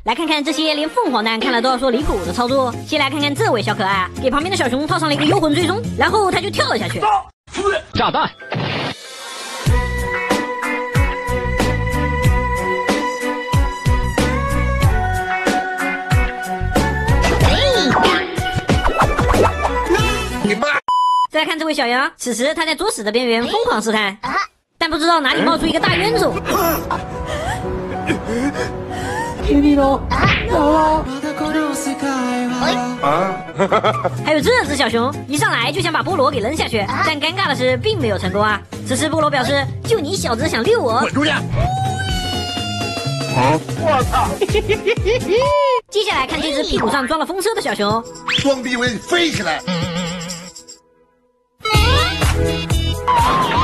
来看看这些连凤凰蛋看了都要说离谱的操作。先来看看这位小可爱，给旁边的小熊套上了一个幽魂追踪，然后他就跳了下去。 炸弹！ 你妈！ 再来看这位小羊，此时他在作死的边缘疯狂试探，但不知道哪里冒出一个大冤种。 天地喽！ 还有这只小熊，一上来就想把菠萝给扔下去，但尴尬的是并没有成功啊。此时菠萝表示：“就你小子想溜我， 滚出去！” 我操！ 接下来看这只屁股上装了风车的小熊， 装逼我给你飞起来！